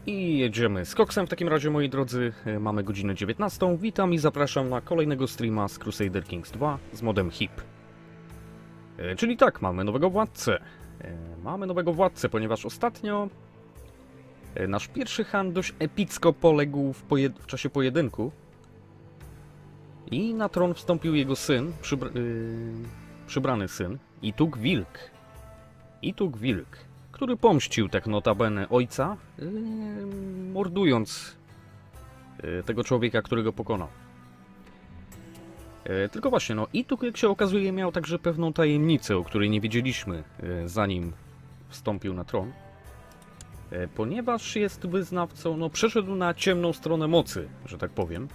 I jedziemy z koksem w takim razie, moi drodzy. Mamy godzinę 19. Witam i zapraszam na kolejnego streama z Crusader Kings 2 z modem HIP. Czyli tak, mamy nowego władcę. Ponieważ ostatnio nasz pierwszy Han dość epicko poległ w czasie pojedynku. I na tron wstąpił jego syn, przybrany syn, Itug Wilk, który pomścił tak notabene ojca, mordując tego człowieka, którego pokonał. Tylko właśnie, no Itug, jak się okazuje, miał także pewną tajemnicę, o której nie wiedzieliśmy, zanim wstąpił na tron. Ponieważ jest wyznawcą, no przeszedł na ciemną stronę mocy, że tak powiem.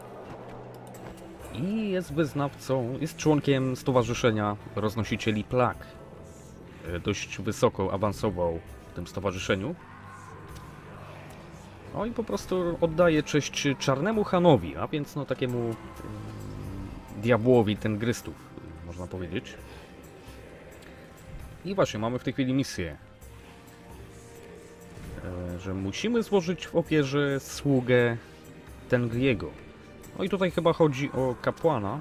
I jest członkiem Stowarzyszenia Roznosicieli Plag. Dość wysoko awansował w tym stowarzyszeniu. No i po prostu oddaje cześć Czarnemu Hanowi, a więc no takiemu diabłowi tengrystów, można powiedzieć. I właśnie, mamy w tej chwili misję, że musimy złożyć w ofierze sługę Tengriego. No i tutaj chyba chodzi o kapłana.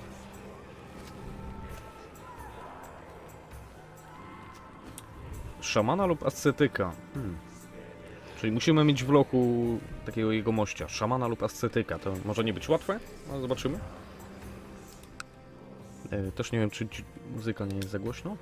Szamana lub ascetyka. Czyli musimy mieć w lochu takiego jegomościa. Szamana lub ascetyka. To może nie być łatwe, ale zobaczymy. Też nie wiem, czy muzyka nie jest za głośno.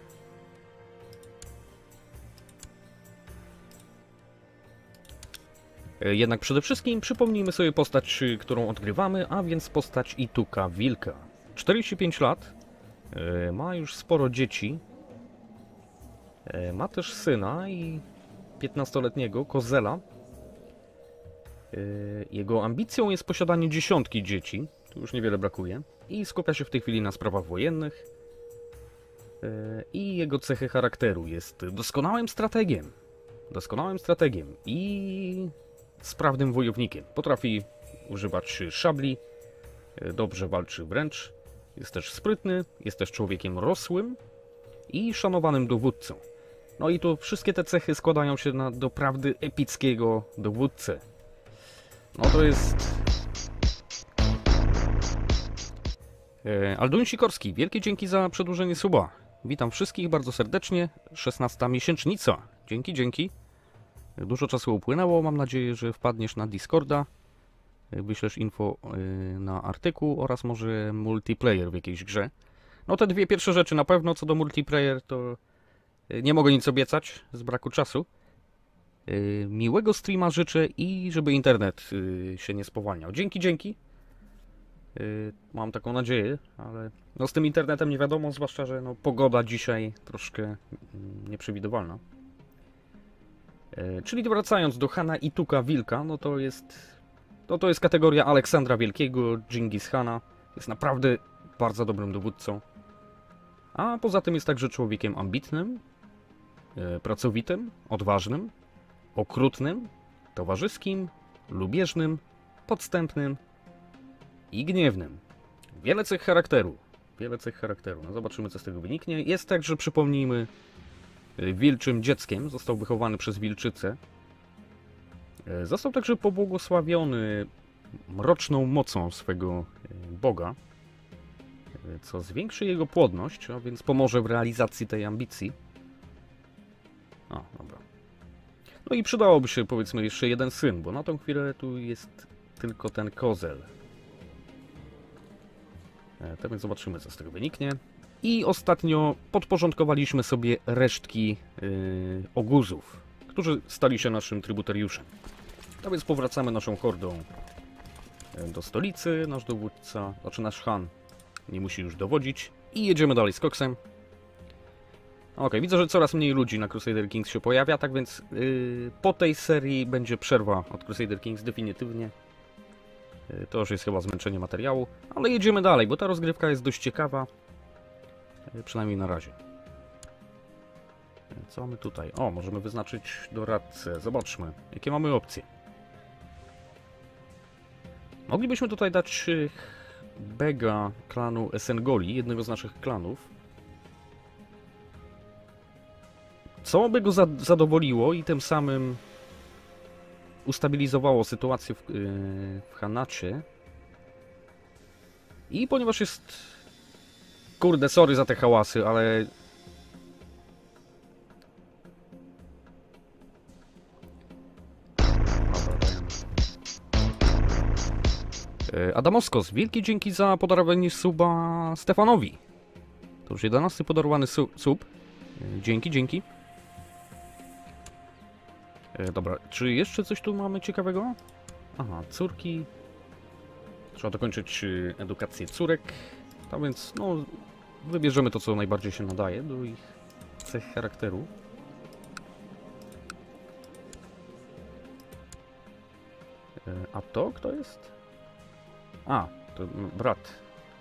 Jednak przede wszystkim przypomnijmy sobie postać, którą odgrywamy, a więc postać Ituga Wilka. 45 lat, ma już sporo dzieci, ma też syna i 15-letniego Kozela. Jego ambicją jest posiadanie 10 dzieci, tu już niewiele brakuje, i skupia się w tej chwili na sprawach wojennych. I jego cechy charakteru jest doskonałym strategiem i sprawnym wojownikiem. Potrafi używać szabli, dobrze walczy wręcz, jest też sprytny, jest też człowiekiem rosłym i szanowanym dowódcą. No i tu wszystkie te cechy składają się na doprawdy epickiego dowódcę. No to jest... Alduin Sikorski, wielkie dzięki za przedłużenie suba. Witam wszystkich bardzo serdecznie, 16. miesięcznica. Dzięki. Dużo czasu upłynęło, mam nadzieję, że wpadniesz na Discorda, wyślesz info na artykuł oraz może multiplayer w jakiejś grze. No te dwie pierwsze rzeczy na pewno, co do multiplayer to nie mogę nic obiecać z braku czasu. Miłego streama życzę i żeby internet się nie spowalniał. Dzięki. Mam taką nadzieję, ale no z tym internetem nie wiadomo, zwłaszcza, że no pogoda dzisiaj troszkę nieprzewidywalna. Czyli wracając do Hana Ituga Wilka, no to jest kategoria Aleksandra Wielkiego, Dżingis Hana. Jest naprawdę bardzo dobrym dowódcą. A poza tym jest także człowiekiem ambitnym, pracowitym, odważnym, okrutnym, towarzyskim, lubieżnym, podstępnym i gniewnym. Wiele cech charakteru. No zobaczymy, co z tego wyniknie. Jest także, przypomnijmy, wilczym dzieckiem, został wychowany przez wilczycę. Został także pobłogosławiony mroczną mocą swego boga, co zwiększy jego płodność, a więc pomoże w realizacji tej ambicji. O, dobra. No i przydałoby się, powiedzmy, jeszcze jeden syn, bo na tą chwilę tu jest tylko ten Kozel. Tak więc zobaczymy, co z tego wyniknie. I ostatnio podporządkowaliśmy sobie resztki oguzów, którzy stali się naszym trybutariuszem. A więc powracamy naszą hordą do stolicy. Nasz dowódca, znaczy nasz Han, nie musi już dowodzić. I jedziemy dalej z koksem. Ok, widzę, że coraz mniej ludzi na Crusader Kings się pojawia, tak więc po tej serii będzie przerwa od Crusader Kings definitywnie. To już jest chyba zmęczenie materiału, ale jedziemy dalej, bo ta rozgrywka jest dość ciekawa. Przynajmniej na razie. Co mamy tutaj? O, możemy wyznaczyć doradcę. Zobaczmy, jakie mamy opcje. Moglibyśmy tutaj dać Bega klanu Esengoli, jednego z naszych klanów. Co by go zadowoliło i tym samym ustabilizowało sytuację w Hanacie. I ponieważ jest... Kurde, sorry za te hałasy, ale... Adamoskos, wielkie dzięki za podarowanie suba Stefanowi. To już 11 podarowany sub. Dzięki, dzięki. Dobra, czy jeszcze coś tu mamy ciekawego? Aha, córki. Trzeba dokończyć edukację córek. Tak więc, no, wybierzemy to, co najbardziej się nadaje do ich cech charakteru. A to kto jest? A, to brat.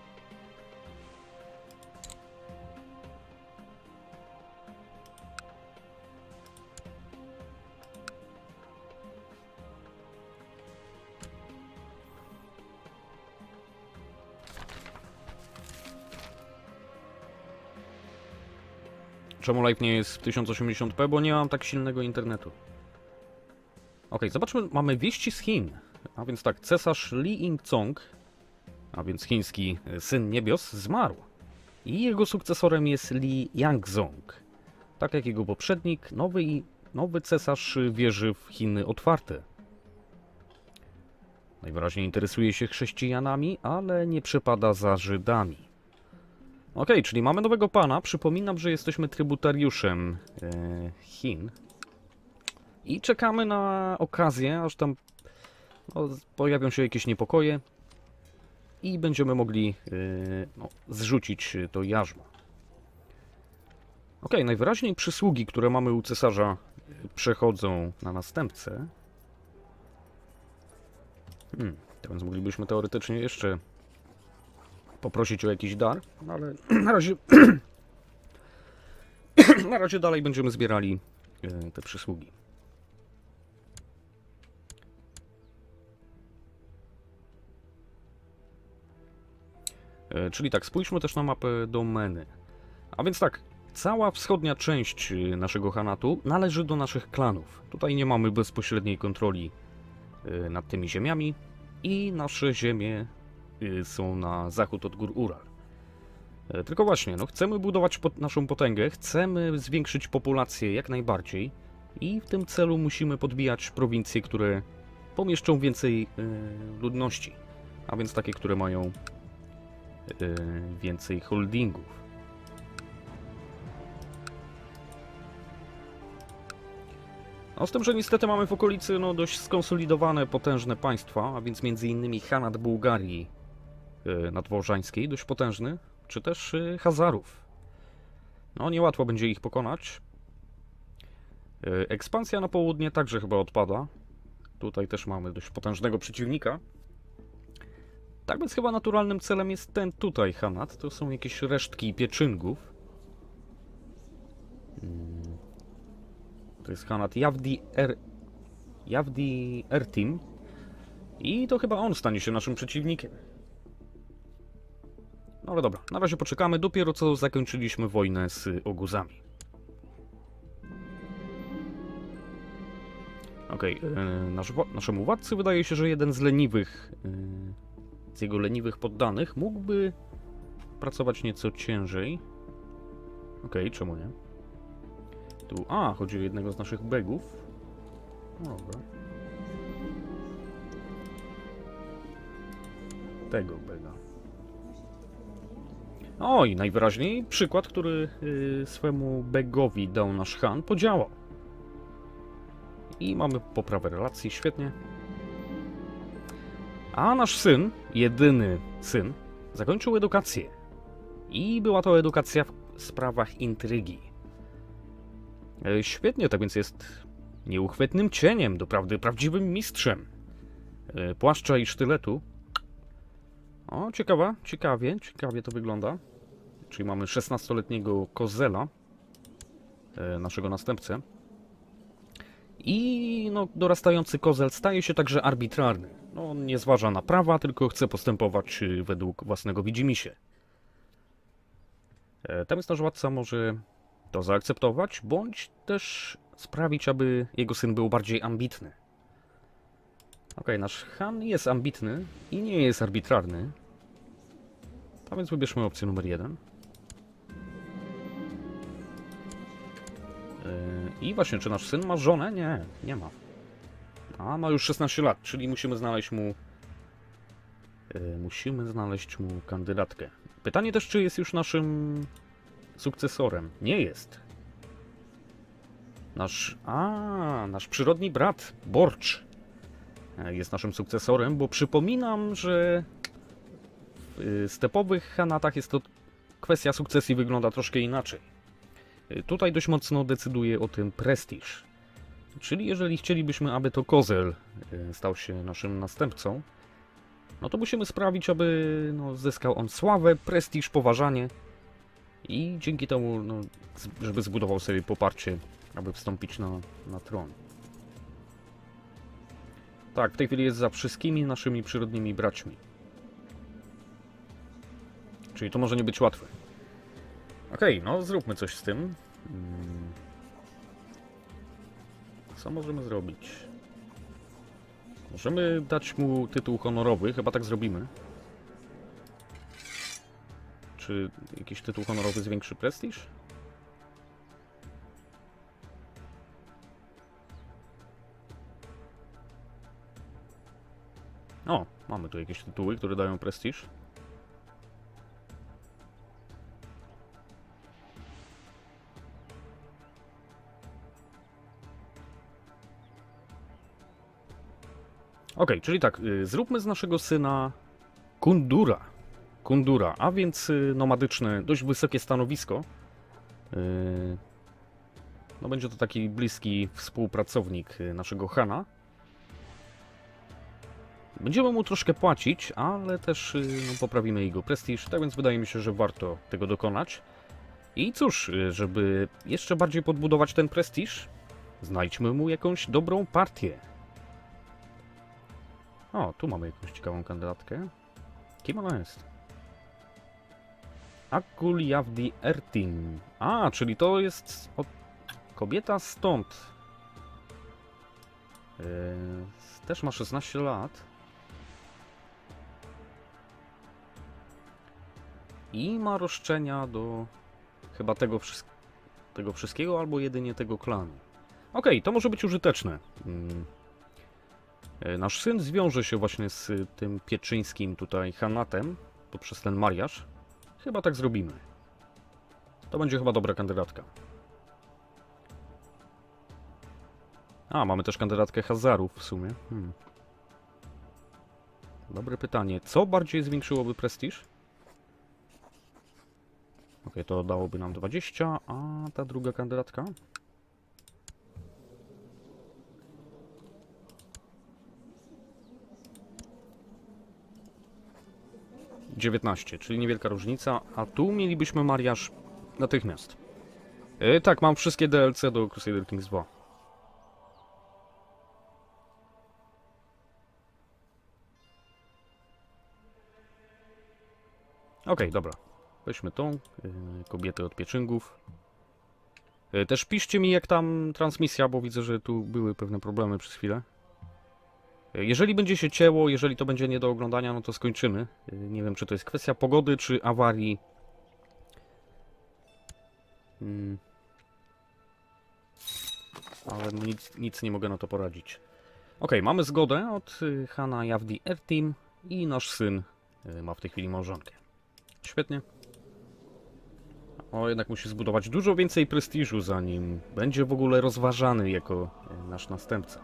Czemu live nie jest w 1080p? Bo nie mam tak silnego internetu. Ok, zobaczmy, mamy wieści z Chin. A więc tak, cesarz Li Yingzong, a więc chiński syn niebios, zmarł. I jego sukcesorem jest Li Yangzong. Tak jak jego poprzednik, nowy cesarz wierzy w Chiny otwarte. Najwyraźniej interesuje się chrześcijanami, ale nie przepada za Żydami. Ok, czyli mamy nowego pana. Przypominam, że jesteśmy trybutariuszem Chin. I czekamy na okazję, aż tam pojawią się jakieś niepokoje. I będziemy mogli zrzucić to jarzmo. Ok, najwyraźniej przysługi, które mamy u cesarza, przechodzą na następcę. To więc moglibyśmy teoretycznie jeszcze poprosić o jakiś dar, no ale na razie na razie dalej będziemy zbierali te przysługi. Czyli tak, spójrzmy też na mapę domeny. A więc tak, cała wschodnia część naszego Hanatu należy do naszych klanów. Tutaj nie mamy bezpośredniej kontroli nad tymi ziemiami i nasze ziemie są na zachód od gór Ural. Tylko właśnie, no chcemy budować naszą potęgę, chcemy zwiększyć populację jak najbardziej i w tym celu musimy podbijać prowincje, które pomieszczą więcej ludności, a więc takie, które mają więcej holdingów. No z tym, że niestety mamy w okolicy dość skonsolidowane, potężne państwa, a więc m.in. Hanat Bułgarii nadwożańskiej, dość potężny, czy też Hazarów. No niełatwo będzie ich pokonać. Ekspansja na południe także chyba odpada. Tutaj też mamy dość potężnego przeciwnika. Tak więc chyba naturalnym celem jest ten tutaj Hanat. To są jakieś resztki pieczyngów. To jest Hanat Yavdi Ertim. I to chyba on stanie się naszym przeciwnikiem. No ale dobra, na razie poczekamy. Dopiero co zakończyliśmy wojnę z Oguzami. Okej, naszemu władcy wydaje się, że jeden z leniwych, z jego leniwych poddanych mógłby pracować nieco ciężej. Okej, czemu nie? Tu, chodzi o jednego z naszych begów. No dobra. Tego bega. O, i najwyraźniej przykład, który swemu begowi dał nasz Han, podziałał. I mamy poprawę relacji, świetnie. A nasz syn, jedyny syn, zakończył edukację. I była to edukacja w sprawach intrygi. Świetnie, tak więc jest nieuchwytnym cieniem, doprawdy prawdziwym mistrzem płaszcza i sztyletu. O, ciekawie to wygląda. Czyli mamy 16-letniego Kozela, naszego następcę. I dorastający Kozel staje się także arbitralny. On nie zważa na prawa, tylko chce postępować według własnego widzimisię. Tam jest nasz władca może to zaakceptować, bądź też sprawić, aby jego syn był bardziej ambitny. Okej, nasz Han jest ambitny i nie jest arbitralny. A więc wybierzmy opcję numer 1. I właśnie, czy nasz syn ma żonę? Nie, nie ma. A, ma już 16 lat, czyli musimy znaleźć mu... musimy znaleźć mu kandydatkę. Pytanie też, czy jest już naszym sukcesorem. Nie jest. Nasz przyrodni brat, Borcz, jest naszym sukcesorem, bo przypominam, że w stepowych Hanatach jest to kwestia sukcesji wygląda troszkę inaczej. Tutaj dość mocno decyduje o tym prestiż. Czyli jeżeli chcielibyśmy, aby to Kozel stał się naszym następcą, no to musimy sprawić, aby zyskał on sławę, prestiż, poważanie i dzięki temu, żeby zbudował sobie poparcie, aby wstąpić na tron. Tak, w tej chwili jest za wszystkimi naszymi przyrodnimi braćmi. Czyli to może nie być łatwe. Okej, no zróbmy coś z tym. Co możemy zrobić? Możemy dać mu tytuł honorowy, chyba tak zrobimy. Czy jakiś tytuł honorowy zwiększy prestiż? O, mamy tu jakieś tytuły, które dają prestiż. Okej, czyli tak, zróbmy z naszego syna Kundura, a więc nomadyczne, dość wysokie stanowisko. No będzie to taki bliski współpracownik naszego Hana. Będziemy mu troszkę płacić, ale też poprawimy jego prestiż, tak więc wydaje mi się, że warto tego dokonać. I cóż, żeby jeszcze bardziej podbudować ten prestiż, znajdźmy mu jakąś dobrą partię. O, tu mamy jakąś ciekawą kandydatkę. Kim ona jest? Akuliavdi Ertin. A, czyli to jest kobieta stąd. Też ma 16 lat. I ma roszczenia do chyba tego wszystkiego, albo jedynie tego klanu. Okej, to może być użyteczne. Nasz syn zwiąże się właśnie z tym pieczyńskim tutaj Hanatem poprzez ten mariaż. Chyba tak zrobimy. To będzie chyba dobra kandydatka. A, mamy też kandydatkę Hazarów w sumie. Dobre pytanie. Co bardziej zwiększyłoby prestiż? Okej, to dałoby nam 20, a ta druga kandydatka? - 19, czyli niewielka różnica, a tu mielibyśmy mariaż natychmiast. Tak, mam wszystkie DLC do Crusader Kings 2. Okej, dobra. Weźmy tą kobietę od pieczęgów. Też piszcie mi, jak tam transmisja, bo widzę, że tu były pewne problemy przez chwilę. Jeżeli będzie się cięło, jeżeli to będzie nie do oglądania, no to skończymy. Nie wiem, czy to jest kwestia pogody, czy awarii. Ale nic nie mogę na to poradzić. Okej, mamy zgodę od Hana Javdi Ertim i nasz syn ma w tej chwili małżonkę. Świetnie. O, jednak musi zbudować dużo więcej prestiżu, zanim będzie w ogóle rozważany jako nasz następca.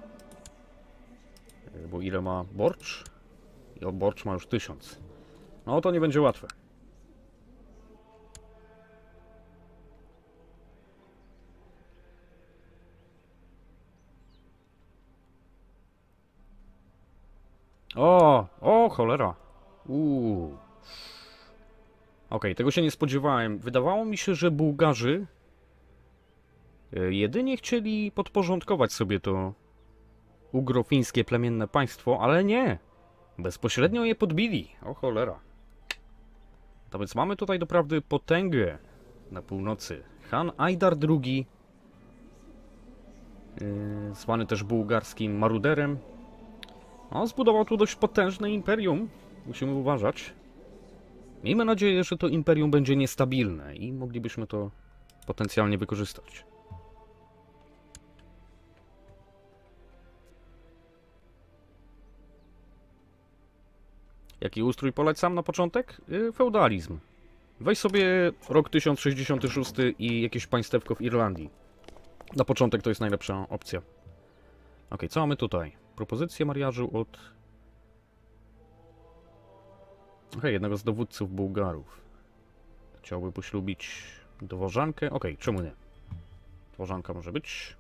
Bo ile ma Borcz? I Borcz ma już 1000. No to nie będzie łatwe. O, cholera. Okej, tego się nie spodziewałem. Wydawało mi się, że Bułgarzy jedynie chcieli podporządkować sobie to ugrofińskie plemienne państwo, ale nie. Bezpośrednio je podbili. O cholera. To więc mamy tutaj doprawdy potęgę na północy. Han Ajdar II, zwany też bułgarskim maruderem. On zbudował tu dość potężne imperium. Musimy uważać. Miejmy nadzieję, że to imperium będzie niestabilne i moglibyśmy to potencjalnie wykorzystać. Jaki ustrój polecam na początek? Feudalizm. Weź sobie rok 1066 i jakieś państewko w Irlandii. Na początek to jest najlepsza opcja. Ok, co mamy tutaj? Propozycję mariażu od... Okej, jednego z dowódców Bułgarów. Chciałby poślubić dworzankę. Okej, czemu nie? Dworzanka może być.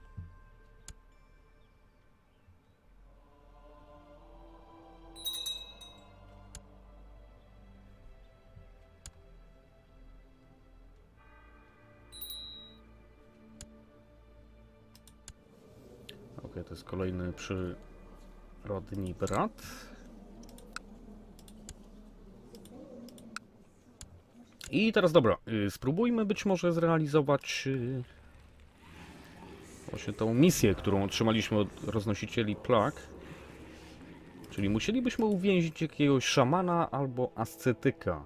Okej, to jest kolejny przyrodni brat. I teraz dobra, spróbujmy być może zrealizować właśnie tą misję, którą otrzymaliśmy od roznosicieli plag. Czyli musielibyśmy uwięzić jakiegoś szamana albo ascetyka.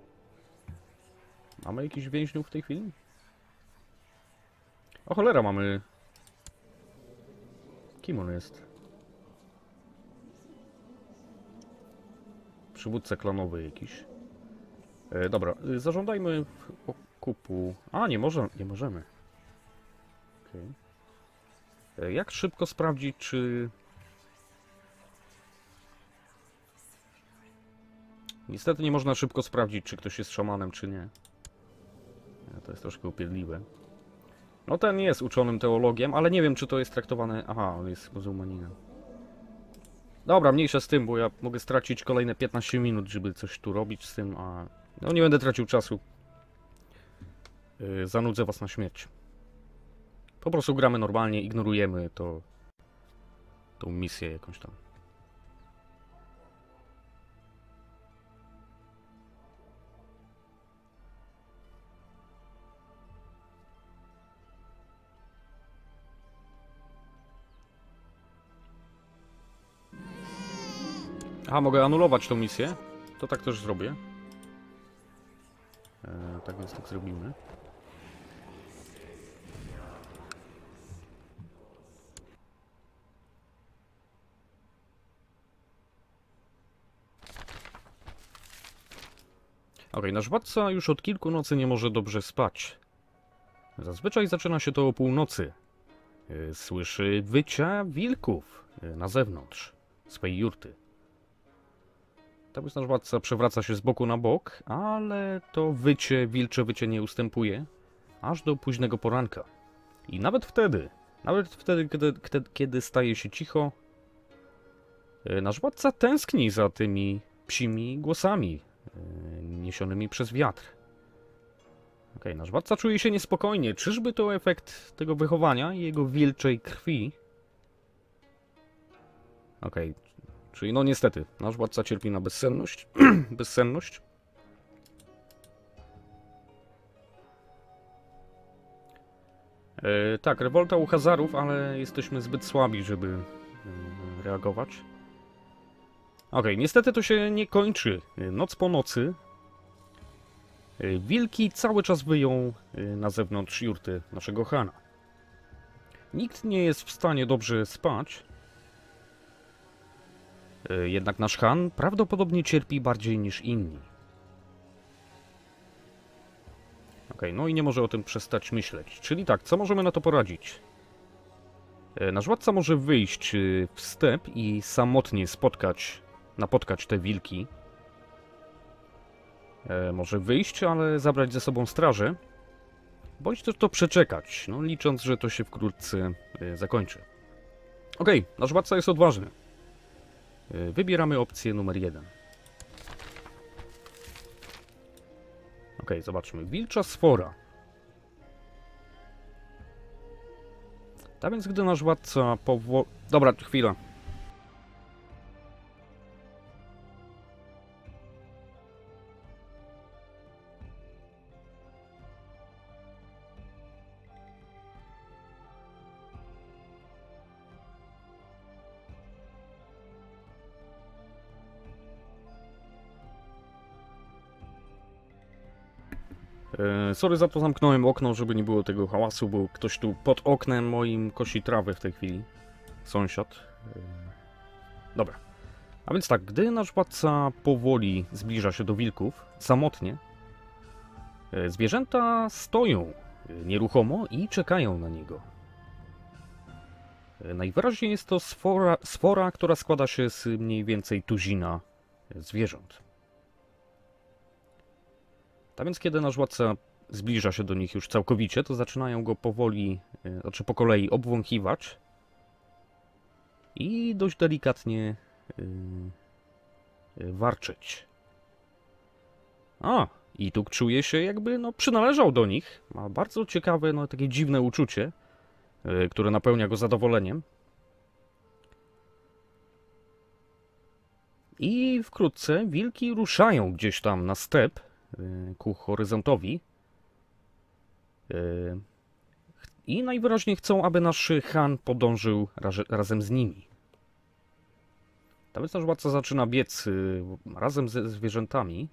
Mamy jakiś więźniów w tej chwili? O cholera, mamy... Kim on jest? Przywódca klanowy jakiś. Dobra, zażądajmy okupu... A, nie możemy. Okay. Jak szybko sprawdzić, czy... Niestety nie można szybko sprawdzić, czy ktoś jest szamanem, czy nie. To jest troszkę upierdliwe. No ten jest uczonym teologiem, ale nie wiem, czy to jest traktowane... Aha, on jest muzułmaninem. Dobra, mniejsza z tym, bo ja mogę stracić kolejne 15 minut, żeby coś tu robić z tym, a... No nie będę tracił czasu. Zanudzę was na śmierć. Po prostu gramy normalnie, ignorujemy tą misję jakąś tam. Aha, mogę anulować tą misję. To tak też zrobię. Tak więc tak zrobimy. Okej, nasz władca już od kilku nocy nie może dobrze spać. Zazwyczaj zaczyna się to o północy. Słyszy wycia wilków na zewnątrz swej jurty. Tak więc nasz władca przewraca się z boku na bok, ale to wilcze wycie nie ustępuje aż do późnego poranka. I nawet wtedy, kiedy staje się cicho, nasz władca tęskni za tymi psimi głosami niesionymi przez wiatr. Okej, nasz władca czuje się niespokojnie. Czyżby to efekt tego wychowania i jego wilczej krwi? Okej, czyli no niestety, nasz władca cierpi na bezsenność. Bezsenność. Tak, rewolta u Hazarów, ale jesteśmy zbyt słabi, żeby reagować. Okej, niestety to się nie kończy. Noc po nocy wilki cały czas wyją na zewnątrz jurty naszego Hana. Nikt nie jest w stanie dobrze spać. Jednak nasz Han prawdopodobnie cierpi bardziej niż inni. Okej, no i nie może o tym przestać myśleć. Czyli tak, co możemy na to poradzić? Nasz władca może wyjść w step i samotnie napotkać te wilki. Może wyjść, ale zabrać ze sobą strażę. Bądź też to przeczekać, no licząc, że to się wkrótce zakończy. Okej, nasz władca jest odważny. Wybieramy opcję numer 1. Okej, zobaczmy. Wilcza sfora. Tak więc, gdy nasz władca Dobra, chwila. Sorry za to, zamknąłem okno, żeby nie było tego hałasu, bo ktoś tu pod oknem moim kosi trawę w tej chwili. Sąsiad. Dobra. A więc tak, gdy nasz władca powoli zbliża się do wilków, samotnie, zwierzęta stoją nieruchomo i czekają na niego. Najwyraźniej jest to sfora, która składa się z mniej więcej tuzina zwierząt. Tak więc kiedy nasz władca zbliża się do nich już całkowicie, to zaczynają go powoli, znaczy po kolei obwąchiwać i dość delikatnie warczeć. I tu czuje się jakby przynależał do nich. Ma bardzo ciekawe, takie dziwne uczucie, które napełnia go zadowoleniem. I wkrótce wilki ruszają gdzieś tam na step ku horyzontowi. I najwyraźniej chcą, aby nasz Han podążył razem z nimi. Tak więc nasz władca zaczyna biec razem ze zwierzętami.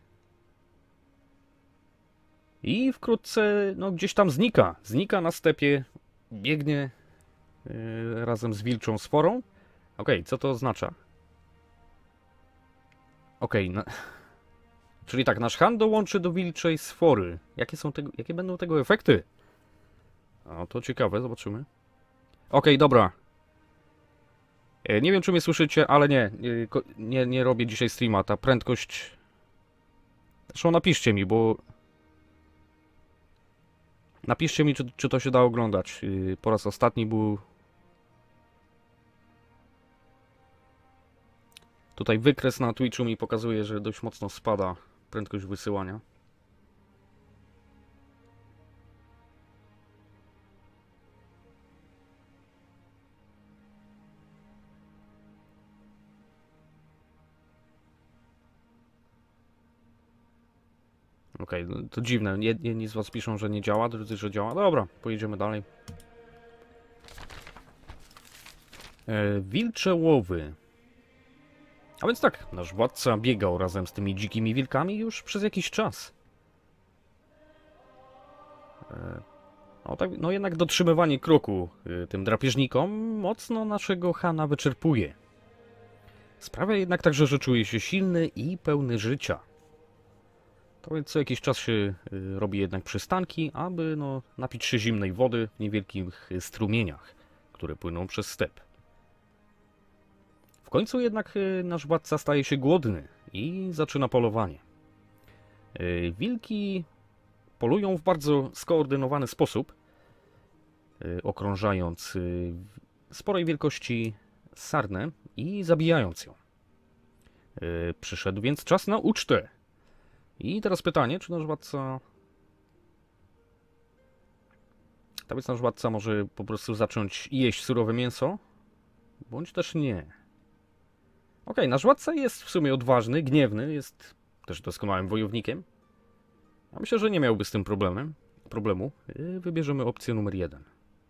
I wkrótce gdzieś tam znika. Znika na stepie, biegnie razem z wilczą sforą. Okej, co to oznacza? Okej, czyli tak, nasz Han dołączy do wilczej sfory. Jakie będą tego efekty? O, to ciekawe, zobaczymy. Okej, dobra. Nie wiem, czy mnie słyszycie, ale nie robię dzisiaj streama. Ta prędkość... Zresztą napiszcie mi, bo... Napiszcie mi, czy to się da oglądać. Po raz ostatni był... Tutaj wykres na Twitchu mi pokazuje, że dość mocno spada prędkość wysyłania. Okej, to dziwne. Jedni z was piszą, że nie działa, drudzy, że działa. Dobra, pojedziemy dalej. Wilcze łowy. A więc tak, nasz władca biegał razem z tymi dzikimi wilkami już przez jakiś czas. Jednak dotrzymywanie kroku tym drapieżnikom mocno naszego Hana wyczerpuje. Sprawia jednak także, że czuje się silny i pełny życia. To więc co jakiś czas się robi jednak przystanki, aby napić się zimnej wody w niewielkich strumieniach, które płyną przez step. W końcu jednak nasz władca staje się głodny i zaczyna polowanie. Wilki polują w bardzo skoordynowany sposób, okrążając sporej wielkości sarnę i zabijając ją. Przyszedł więc czas na ucztę. I teraz pytanie, czy nasz władca... Tak więc nasz władca może po prostu zacząć jeść surowe mięso? Bądź też nie. Okej, nasz władca jest w sumie odważny, gniewny, jest też doskonałym wojownikiem. Ja myślę, że nie miałby z tym problemu. Wybierzemy opcję numer 1.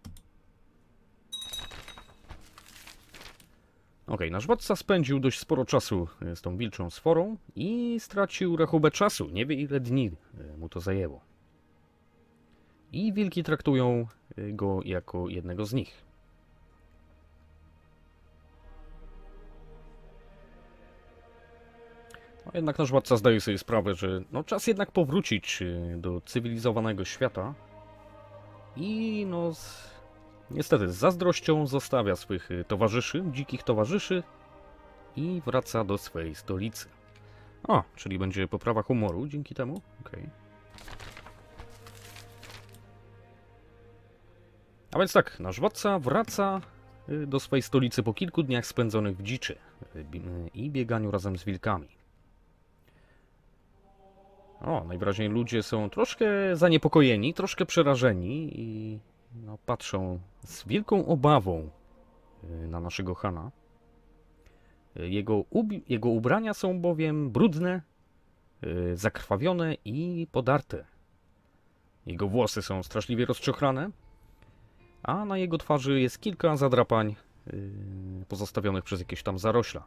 Okej, nasz władca spędził dość sporo czasu z tą wilczą sforą i stracił rachubę czasu. Nie wie, ile dni mu to zajęło. I wilki traktują go jako jednego z nich. Jednak nasz władca zdaje sobie sprawę, że czas jednak powrócić do cywilizowanego świata. I niestety z zazdrością zostawia swych towarzyszy, dzikich towarzyszy i wraca do swojej stolicy. Czyli będzie poprawa humoru dzięki temu. Okej. A więc tak, nasz władca wraca do swojej stolicy po kilku dniach spędzonych w dziczy i bieganiu razem z wilkami. Najwyraźniej ludzie są troszkę zaniepokojeni, troszkę przerażeni i patrzą z wielką obawą na naszego Hana. Jego ubrania są bowiem brudne, zakrwawione i podarte. Jego włosy są straszliwie rozczochrane, a na jego twarzy jest kilka zadrapań pozostawionych przez jakieś tam zarośla.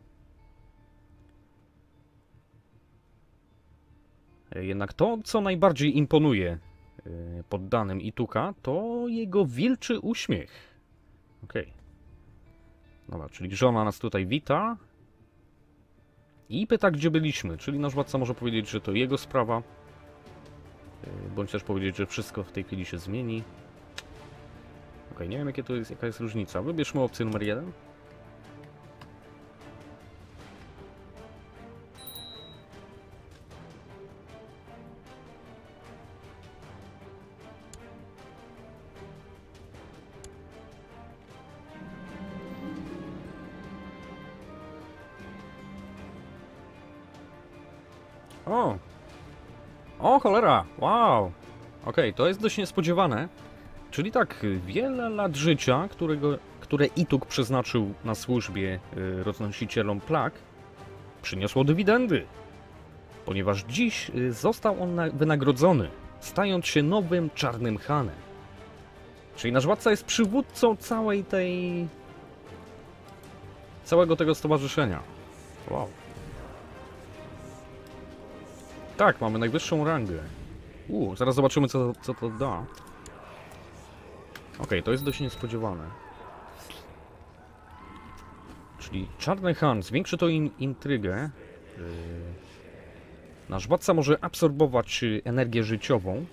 Jednak to, co najbardziej imponuje poddanym Ituka, to jego wilczy uśmiech. Okej. Dobra, czyli żona nas tutaj wita. I pyta, gdzie byliśmy, czyli nasz władca może powiedzieć, że to jego sprawa. Bądź też powiedzieć, że wszystko w tej chwili się zmieni. Okej, nie wiem jaka jest różnica. Wybierzmy opcję numer 1. O! O cholera! Wow! Okej, to jest dość niespodziewane. Czyli tak, wiele lat życia, które Ituk przeznaczył na służbie roznosicielom plag, przyniosło dywidendy. Ponieważ dziś został on wynagrodzony, stając się nowym Czarnym Hanem. Czyli nasz władca jest przywódcą całego tego stowarzyszenia. Wow. Tak, mamy najwyższą rangę. Zaraz zobaczymy, co to da. Okej, to jest dość niespodziewane. Czyli Czarny Han zwiększy to intrygę. Nasz władca może absorbować energię życiową.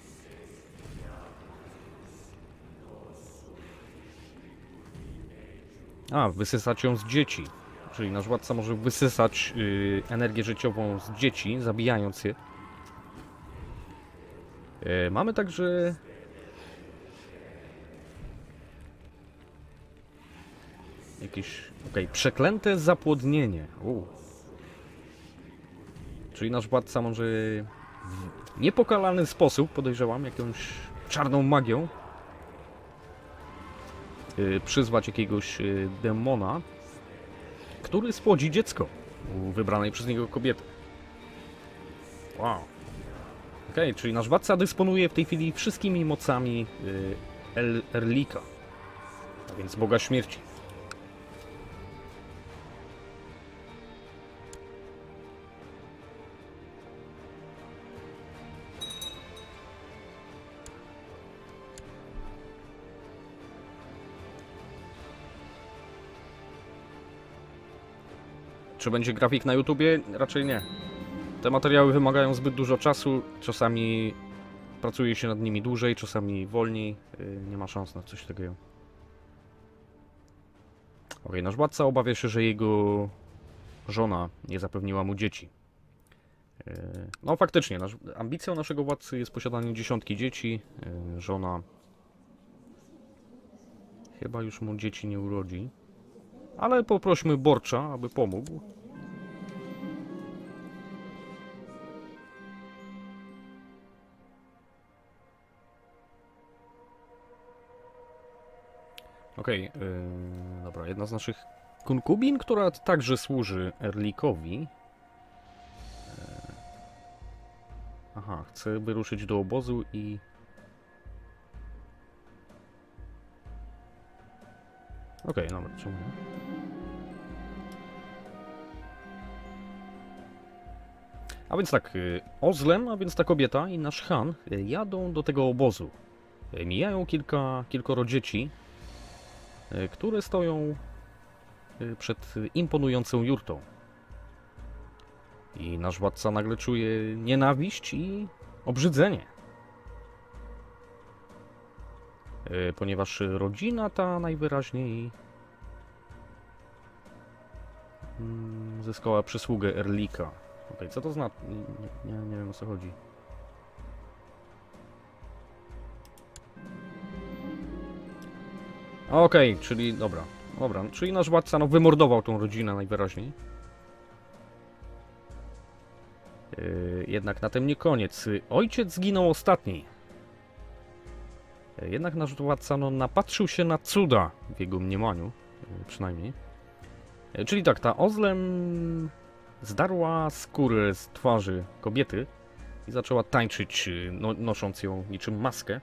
Wysysać ją z dzieci. Czyli nasz władca może wysysać energię życiową z dzieci, zabijając je. Mamy także... jakieś... przeklęte zapłodnienie. Czyli nasz władca może w niepokalany sposób, podejrzewam, jakąś czarną magią przyzwać jakiegoś demona, który spłodzi dziecko u wybranej przez niego kobiety. Wow. Czyli nasz władca dysponuje w tej chwili wszystkimi mocami Erlika, a więc Boga Śmierci. Czy będzie grafik na YouTubie? Raczej nie. Te materiały wymagają zbyt dużo czasu, czasami pracuje się nad nimi dłużej, czasami wolniej. Nie ma szans na coś takiego. Nasz władca obawia się, że jego żona nie zapewniła mu dzieci. No faktycznie, ambicją naszego władcy jest posiadanie 10 dzieci. Żona chyba już mu dzieci nie urodzi. Ale poprośmy Borcza, aby pomógł. Dobra, jedna z naszych konkubin, która także służy Erlikowi. Chce wyruszyć do obozu i... dobra, czemu nie? A więc tak, Ozlem, a więc ta kobieta i nasz Han jadą do tego obozu. Mijają kilkoro dzieci, które stoją przed imponującą jurtą. I nasz władca nagle czuje nienawiść i obrzydzenie. Ponieważ rodzina ta najwyraźniej zyskała przysługę Erlika. Co to znaczy? Nie wiem, o co chodzi. Czyli dobra, czyli nasz władca wymordował tą rodzinę najwyraźniej. Jednak na tym nie koniec. Ojciec zginął ostatni. Jednak nasz władca napatrzył się na cuda w jego mniemaniu, przynajmniej. Czyli tak, ta Ozlem zdarła skórę z twarzy kobiety i zaczęła tańczyć, nosząc ją niczym maskę.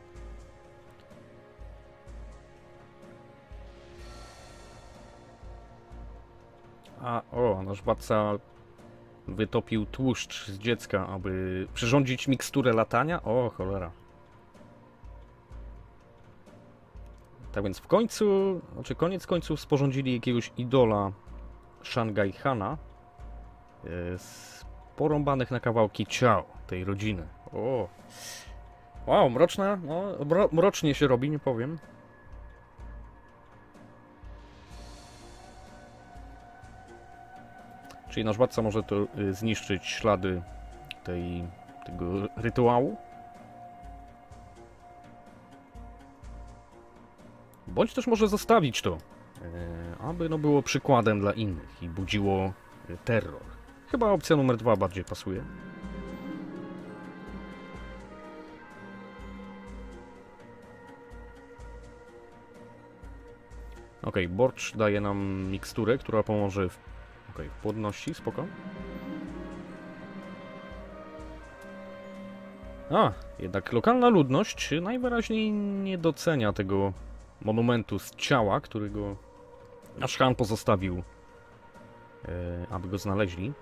Nasz władca wytopił tłuszcz z dziecka, aby przyrządzić miksturę latania. O, cholera. Tak więc w końcu, znaczy koniec końców sporządzili jakiegoś idola Shanghai Hana z porąbanych na kawałki ciał tej rodziny. O, wow, mroczna, no, mrocznie się robi, nie powiem. Czyli nasz władca może to zniszczyć ślady tego rytuału. Bądź też może zostawić to, aby no było przykładem dla innych i budziło terror. Chyba opcja numer 2 bardziej pasuje. Ok, Borcz daje nam miksturę, która pomoże w płodności, spoko. Jednak lokalna ludność najwyraźniej nie docenia tego monumentu z ciała, którego nasz Han pozostawił, aby go znaleźli.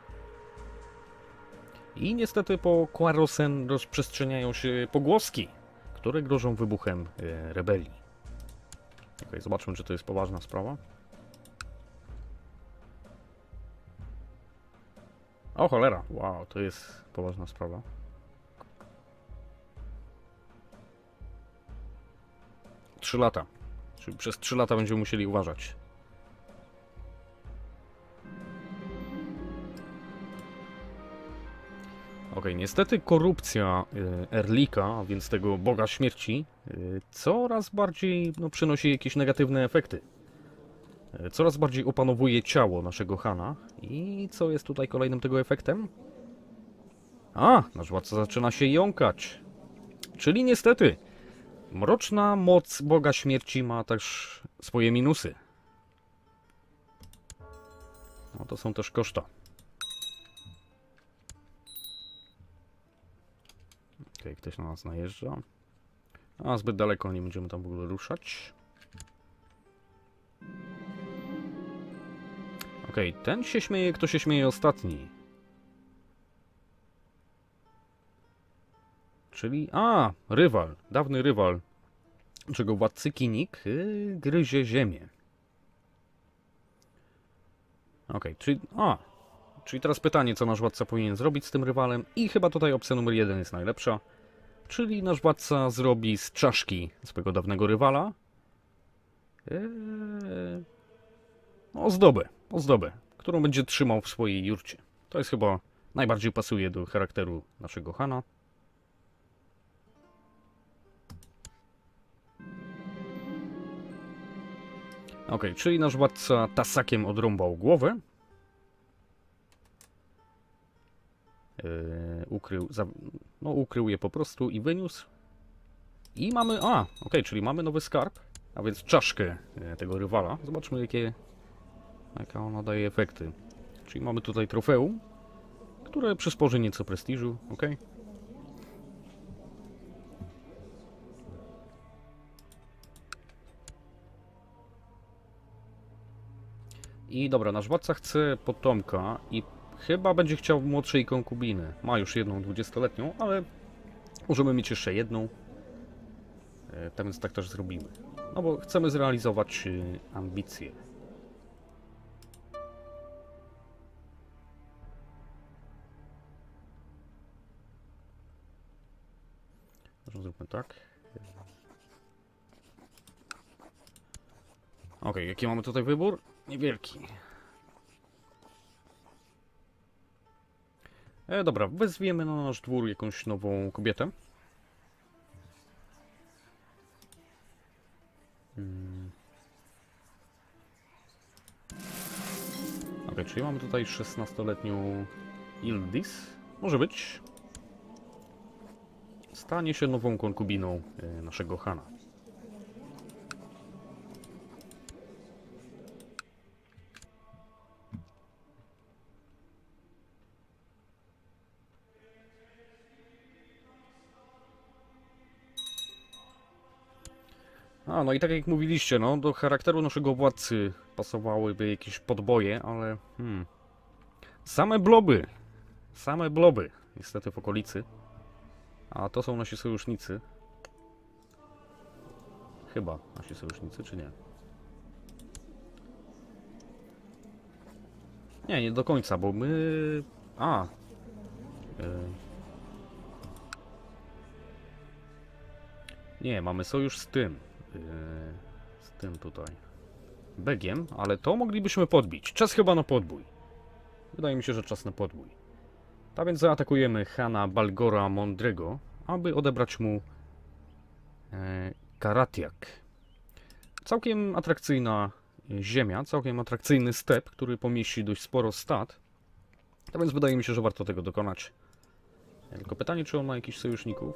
I niestety po Quarosen rozprzestrzeniają się pogłoski, które grożą wybuchem rebelii. Ok, zobaczmy, czy to jest poważna sprawa. O cholera, wow, to jest poważna sprawa. Trzy lata. Czyli przez 3 lata będziemy musieli uważać. Ok, niestety korupcja Erlika, a więc tego Boga Śmierci, coraz bardziej przynosi jakieś negatywne efekty. Coraz bardziej opanowuje ciało naszego Hana. I co jest tutaj kolejnym tego efektem? Nasz władca zaczyna się jąkać. Czyli niestety mroczna moc Boga Śmierci ma też swoje minusy. No to są też koszta. Ok, ktoś na nas najeżdża. Zbyt daleko nie będziemy tam w ogóle ruszać. Ok, ten się śmieje, kto się śmieje ostatni. Czyli, rywal, dawny rywal, czego władcy Kinik gryzie ziemię. Ok, czyli teraz pytanie, co nasz władca powinien zrobić z tym rywalem i chyba tutaj opcja numer 1 jest najlepsza. Czyli nasz władca zrobi z czaszki swojego dawnego rywala ozdobę, którą będzie trzymał w swojej jurcie. To jest chyba najbardziej pasuje do charakteru naszego Hana. Ok, czyli nasz władca tasakiem odrąbał głowę. Ukrył je po prostu i wyniósł. I mamy, ok, czyli mamy nowy skarb, a więc czaszkę tego rywala. Zobaczmy, jakie ona daje efekty. Czyli mamy tutaj trofeum, które przysporzy nieco prestiżu, ok. I dobra, nasz władca chce potomka i chyba będzie chciał młodszej konkubiny. Ma już jedną 20-letnią, ale możemy mieć jeszcze jedną. Tak więc tak też zrobimy. No bo chcemy zrealizować ambicje. Może zróbmy tak. Ok, jaki mamy tutaj wybór? Niewielki. Dobra, wezwiemy na nasz dwór jakąś nową kobietę. Ok, czyli mamy tutaj 16-letnią Ildis. Może być. Stanie się nową konkubiną naszego Hana. No i tak jak mówiliście, no do charakteru naszego władcy pasowałyby jakieś podboje, ale same bloby niestety w okolicy, a to są nasi sojusznicy. Chyba nasi sojusznicy, czy nie? Nie, nie do końca, bo my... Nie, mamy sojusz z tym. Z tym tutaj. Begiem, ale to moglibyśmy podbić. Czas chyba na podbój. Wydaje mi się, że czas na podbój. Tak więc zaatakujemy Hana Balgora Mądrego, aby odebrać mu Karatiak. Całkiem atrakcyjna ziemia, całkiem atrakcyjny step, który pomieści dość sporo stad. Tak więc wydaje mi się, że warto tego dokonać. Tylko pytanie, czy on ma jakichś sojuszników?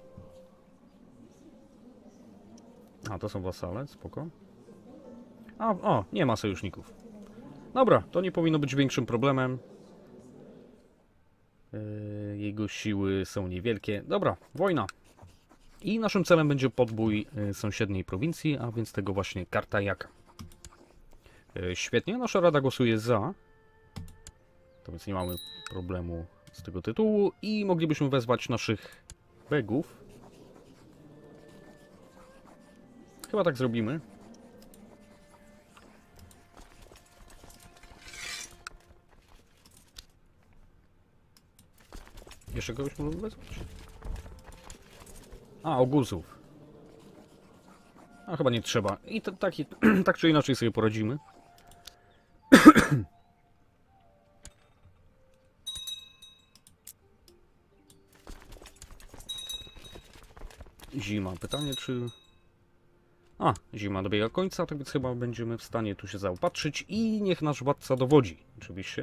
A, to są wasale, spoko. O, nie ma sojuszników. Dobra, to nie powinno być większym problemem. Jego siły są niewielkie. Dobra, wojna. I naszym celem będzie podbój sąsiedniej prowincji, a więc tego właśnie Kartajaka. Świetnie, nasza rada głosuje za. To więc nie mamy problemu z tego tytułu. I moglibyśmy wezwać naszych begów. Chyba tak zrobimy. Jeszcze kogoś możemy wezwać? A, oguzów. A chyba nie trzeba. I tak czy inaczej sobie poradzimy. Zima. Pytanie, czy... A, zima dobiega końca, tak więc chyba będziemy w stanie tu się zaopatrzyć i niech nasz władca dowodzi, oczywiście.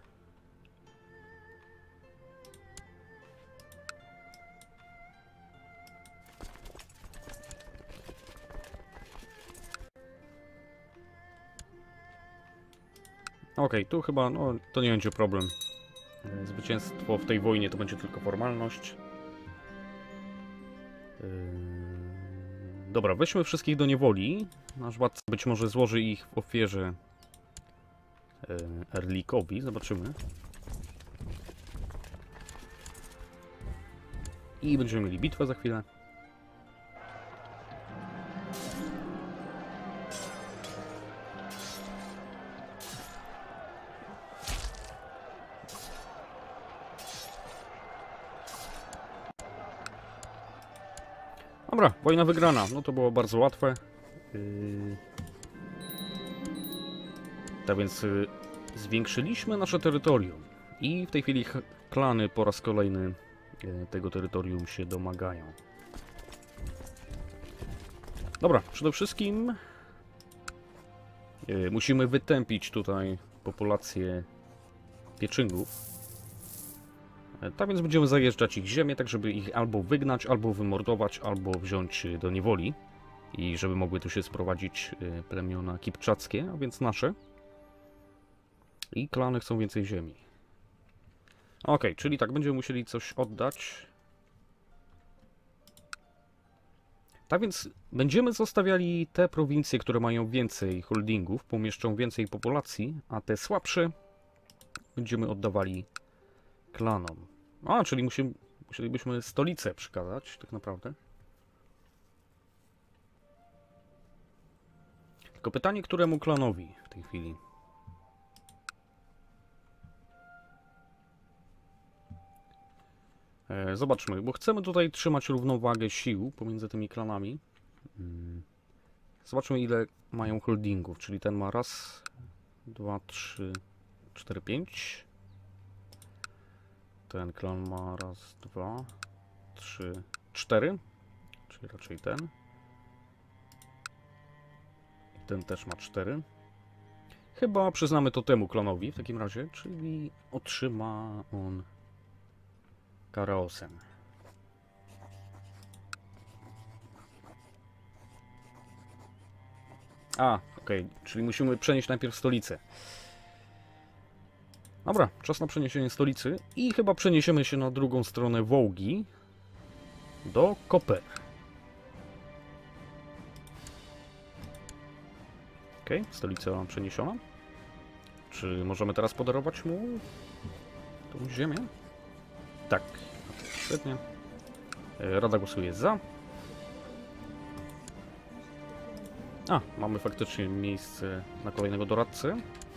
Okej, tu chyba, no, to nie będzie problem. Zwycięstwo w tej wojnie to będzie tylko formalność. Dobra, weźmy wszystkich do niewoli. Nasz władca być może złoży ich w ofierze Erlikowi. Zobaczymy. I będziemy mieli bitwę za chwilę. Dobra, wojna wygrana. No to było bardzo łatwe. Tak więc zwiększyliśmy nasze terytorium. I w tej chwili klany po raz kolejny tego terytorium się domagają. Dobra, przede wszystkim musimy wytępić tutaj populację pieczyngów. Tak więc będziemy zajeżdżać ich ziemię, tak żeby ich albo wygnać, albo wymordować, albo wziąć do niewoli. I żeby mogły tu się sprowadzić plemiona kipczackie, a więc nasze. I klany chcą więcej ziemi. Ok, czyli tak, będziemy musieli coś oddać. Tak więc będziemy zostawiali te prowincje, które mają więcej holdingów, pomieszczą więcej populacji, a te słabsze będziemy oddawali klanom. A, czyli musielibyśmy stolicę przekazać, tak naprawdę. Tylko pytanie, któremu klanowi w tej chwili? Zobaczmy, bo chcemy tutaj trzymać równowagę sił pomiędzy tymi klanami. Zobaczmy, ile mają holdingów, czyli ten ma raz, 2, 3, 4, 5. Ten klan ma raz, 2, 3, 4, czyli raczej ten. I ten też ma 4. Chyba przyznamy to temu klanowi w takim razie, czyli otrzyma on Karaosen. A, okej, czyli musimy przenieść najpierw stolicę. Dobra, czas na przeniesienie stolicy i chyba przeniesiemy się na drugą stronę Wołgi do Koper. Okej, stolica przeniesiona. Czy możemy teraz podarować mu tą ziemię? Tak, świetnie. Rada głosuje za. A, mamy faktycznie miejsce na kolejnego doradcę.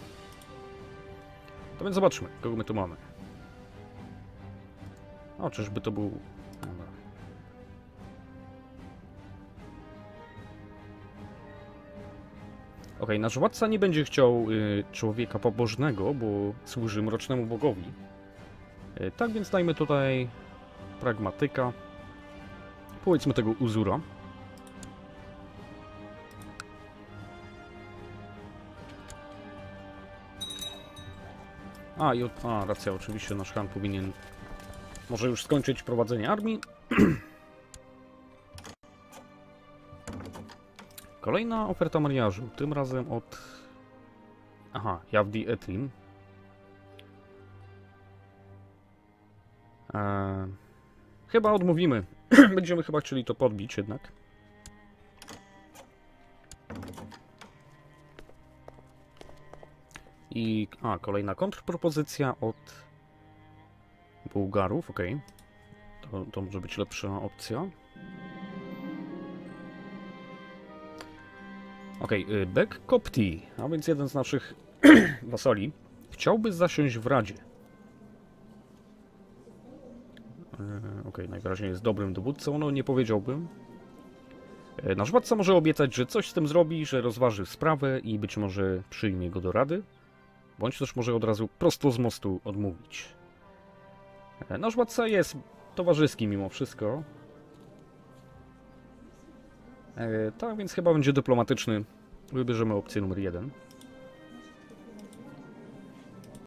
To więc zobaczmy, kogo my tu mamy. O, czyżby to był... Dobra. Okej, nasz władca nie będzie chciał człowieka pobożnego, bo służy mrocznemu bogowi. Tak więc dajmy tutaj pragmatyka. Powiedzmy tego Uzura. Racja, oczywiście nasz Han powinien może już skończyć prowadzenie armii. Kolejna oferta mariażu, tym razem od... Aha, Javdi Etlin. Chyba odmówimy. Będziemy chyba chcieli to podbić jednak. I... kolejna kontrpropozycja od Bułgarów, okej. To może być lepsza opcja. Bek Kopti, a więc jeden z naszych wasali, chciałby zasiąść w Radzie. Najwyraźniej jest dobrym dowódcą, no nie powiedziałbym. Nasz władca może obiecać, że coś z tym zrobi, że rozważy sprawę i być może przyjmie go do Rady, bądź też może od razu prosto z mostu odmówić. Nasz władca jest towarzyski mimo wszystko. Tak więc chyba będzie dyplomatyczny. Wybierzemy opcję numer 1.